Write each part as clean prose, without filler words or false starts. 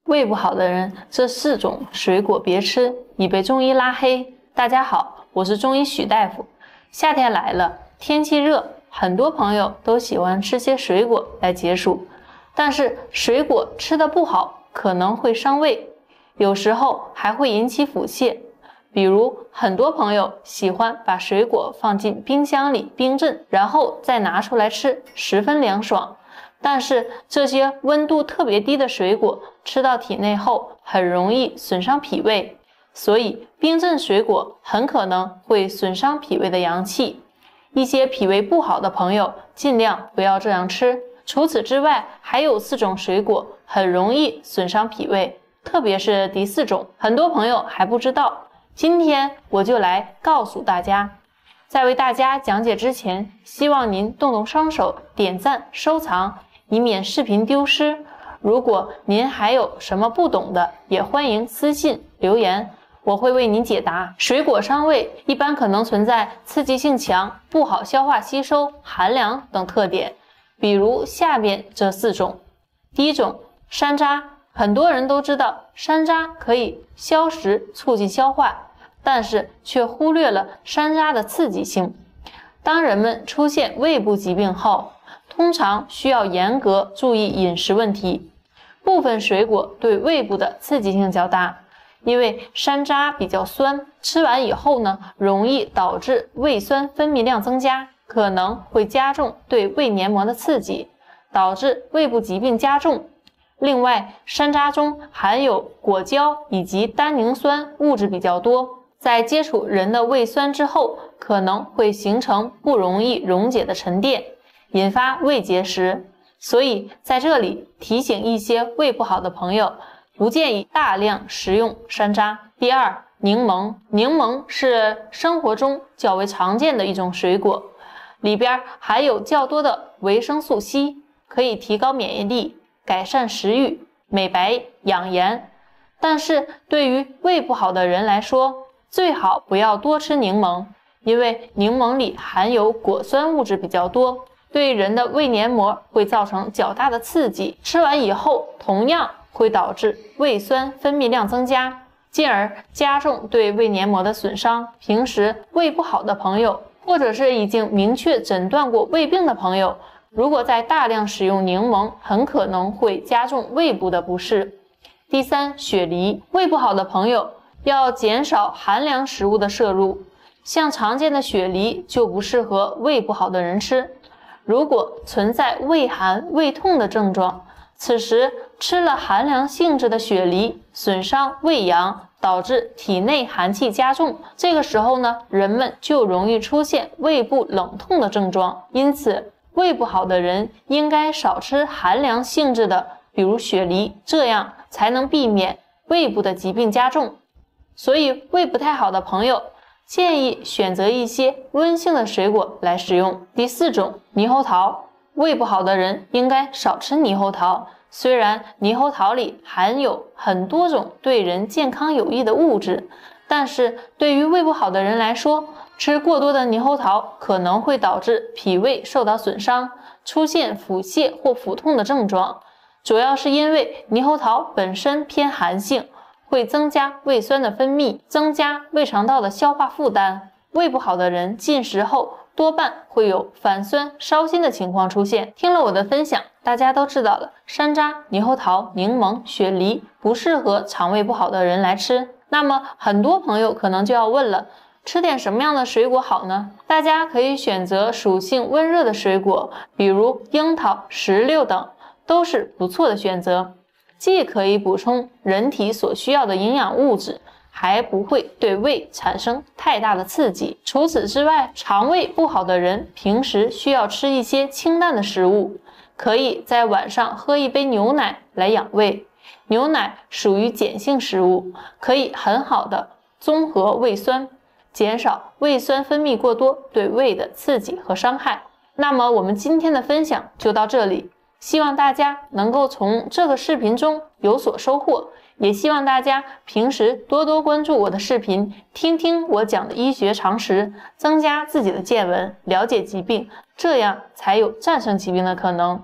胃不好的人，这4种水果别吃，已被中医拉黑。大家好，我是中医许大夫。夏天来了，天气热，很多朋友都喜欢吃些水果来解暑，但是水果吃得不好，可能会伤胃，有时候还会引起腹泻。比如很多朋友喜欢把水果放进冰箱里冰镇，然后再拿出来吃，十分凉爽。但是这些温度特别低的水果吃到体内后很容易损伤脾胃，所以冰镇水果很可能会损伤脾胃的阳气。一些脾胃不好的朋友尽量不要这样吃。除此之外，还有4种水果很容易损伤脾胃，特别是第4种，很多朋友还不知道。今天我就来告诉大家。在为大家讲解之前，希望您动动双手点赞收藏，以免视频丢失。如果您还有什么不懂的，也欢迎私信留言，我会为您解答。水果伤胃一般可能存在刺激性强、不好消化吸收、寒凉等特点，比如下边这4种。第一种，山楂。很多人都知道山楂可以消食促进消化，但是却忽略了山楂的刺激性。当人们出现胃部疾病后，通常需要严格注意饮食问题。部分水果对胃部的刺激性较大，因为山楂比较酸，吃完以后呢，容易导致胃酸分泌量增加，可能会加重对胃黏膜的刺激，导致胃部疾病加重。另外，山楂中含有果胶以及单宁酸物质比较多，在接触人的胃酸之后，可能会形成不容易溶解的沉淀，引发胃结石。所以在这里提醒一些胃不好的朋友，不建议大量食用山楂。第二，柠檬。柠檬是生活中较为常见的一种水果，里边含有较多的维生素 C， 可以提高免疫力，改善食欲，美白养颜。但是对于胃不好的人来说，最好不要多吃柠檬，因为柠檬里含有果酸物质比较多，对人的胃黏膜会造成较大的刺激，吃完以后同样会导致胃酸分泌量增加，进而加重对胃黏膜的损伤。平时胃不好的朋友，或者是已经明确诊断过胃病的朋友，如果在大量使用柠檬，很可能会加重胃部的不适。第三，雪梨。胃不好的朋友要减少寒凉食物的摄入，像常见的雪梨就不适合胃不好的人吃。如果存在胃寒、胃痛的症状，此时吃了寒凉性质的雪梨，损伤胃阳，导致体内寒气加重。这个时候呢，人们就容易出现胃部冷痛的症状。因此胃不好的人应该少吃寒凉性质的，比如雪梨，这样才能避免胃部的疾病加重。所以胃不太好的朋友，建议选择一些温性的水果来食用。第4种，猕猴桃。胃不好的人应该少吃猕猴桃，虽然猕猴桃里含有很多种对人健康有益的物质，但是对于胃不好的人来说，吃过多的猕猴桃可能会导致脾胃受到损伤，出现腹泻或腹痛的症状。主要是因为猕猴桃本身偏寒性，会增加胃酸的分泌，增加胃肠道的消化负担。胃不好的人进食后多半会有反酸烧心的情况出现。听了我的分享，大家都知道了，山楂、猕猴桃、柠檬、雪梨不适合肠胃不好的人来吃。那么很多朋友可能就要问了，吃点什么样的水果好呢？大家可以选择属性温热的水果，比如樱桃、石榴等，都是不错的选择，既可以补充人体所需要的营养物质，还不会对胃产生太大的刺激。除此之外，肠胃不好的人平时需要吃一些清淡的食物，可以在晚上喝一杯牛奶来养胃。牛奶属于碱性食物，可以很好的综合胃酸，减少胃酸分泌过多对胃的刺激和伤害。那么我们今天的分享就到这里，希望大家能够从这个视频中有所收获，也希望大家平时多多关注我的视频，听听我讲的医学常识，增加自己的见闻，了解疾病，这样才有战胜疾病的可能。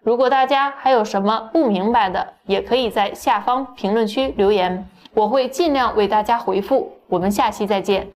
如果大家还有什么不明白的，也可以在下方评论区留言，我会尽量为大家回复。我们下期再见。